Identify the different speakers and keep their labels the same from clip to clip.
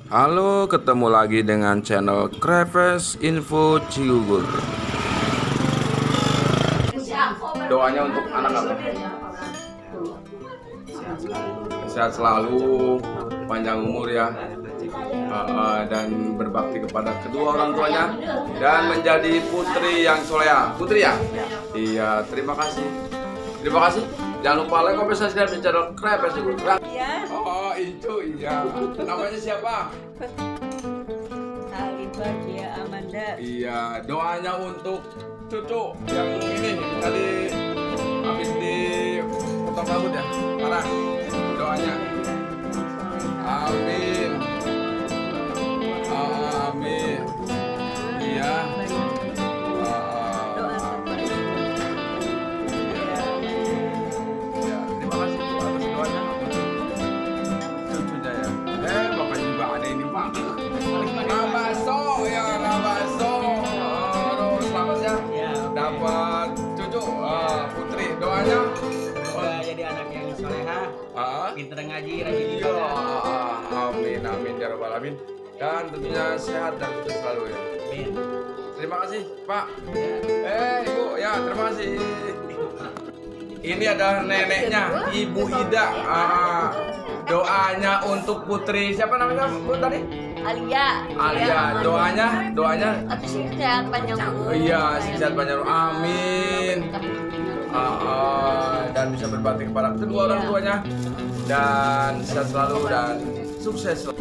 Speaker 1: Halo, ketemu lagi dengan channel Kreves Info Cigugur. Doanya untuk anak apa? Sehat selalu, panjang umur ya, dan berbakti kepada kedua orang tuanya dan menjadi putri yang soleha. Putri ya? Iya, terima kasih. Terima kasih. Jangan lupa like, comment, subscribe di channel Kreves Cigugur.
Speaker 2: Iya.
Speaker 1: Oh, itu iya. Namanya siapa?
Speaker 2: Alifah Dia Amanda.
Speaker 1: Iya, doanya untuk cucu yang ini tadi habis di potong rambut ya, parah. Doanya, amin, amin. Iya. Ya, terima kasih atas doanya cucunya ya. Bapak juga ada ini Pak. Nabaso ya, Nabaso. Aduh, selamat ya. Dapat cucu putri. Doanya
Speaker 3: Semoga jadi anak yang soleha, pinter ngaji, rajin
Speaker 1: iya,
Speaker 3: ibadah.
Speaker 1: amin amin ya rabbal alamin. Dan tentunya sehat dan sukses selalu ya.
Speaker 3: Amin.
Speaker 1: Terima kasih Pak. Ibu ya, terima kasih. Ini adalah neneknya Ibu Ida. Doanya untuk putri siapa namanya Bu tadi?
Speaker 2: Alia.
Speaker 1: Alia. Doanya
Speaker 2: Atas sehat panjang umur.
Speaker 1: iya, sehat banyak. Amin. Dan bisa berbakti kepada kedua orang tuanya dan sehat selalu dan sukses selalu.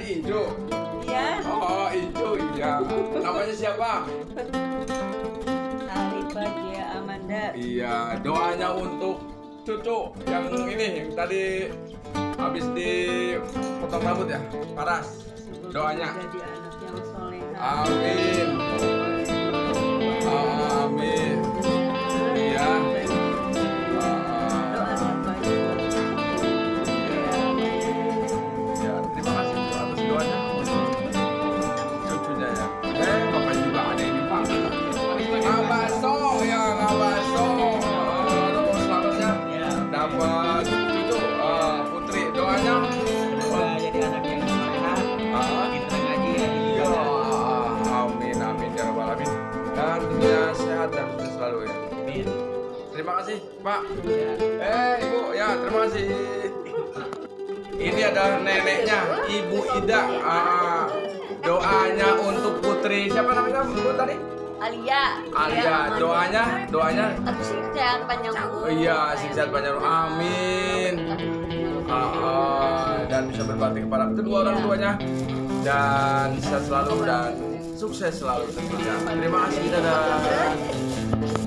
Speaker 1: Ijo.
Speaker 2: Iya.
Speaker 1: Oh, Ijo, iya. Namanya siapa?
Speaker 2: Alifah Gia Amanda.
Speaker 1: Iya, doanya untuk cucu yang ini yang tadi habis dipotong rambut ya, paras. Doanya.
Speaker 2: Jadi anak yang soleha.
Speaker 1: Amin. Amin. Iya.
Speaker 2: Doanya baik.
Speaker 1: Ya, terima kasih Bu atas doanya untuk cucunya ya. Bapak juga ada ini Pak. Ngabaso ya, ngabaso. Aduh, selamat ya.
Speaker 3: Ya.
Speaker 1: Dapat cucu putri. Doanya
Speaker 3: Semoga jadi anak yang soleha. Pintar ngaji ya.
Speaker 1: ya, amin amin ya rabbal alamin. Dan tentunya sehat dan sukses selalu ya.
Speaker 3: Amin.
Speaker 1: Terima kasih Pak.
Speaker 3: Ya.
Speaker 1: Ibu ya, terima kasih. Ini adalah neneknya Ibu Ida. Doanya untuk putri siapa namanya Bu tadi?
Speaker 2: Alia.
Speaker 1: Alia. Doanya.
Speaker 2: Tapi sih sehat panjang umur.
Speaker 1: Oh iya, sukses banyak. Amin. Dan bisa berbakti kepada kedua orang tuanya dan sehat selalu dan sukses selalu tentunya. Terima kasih, dadah.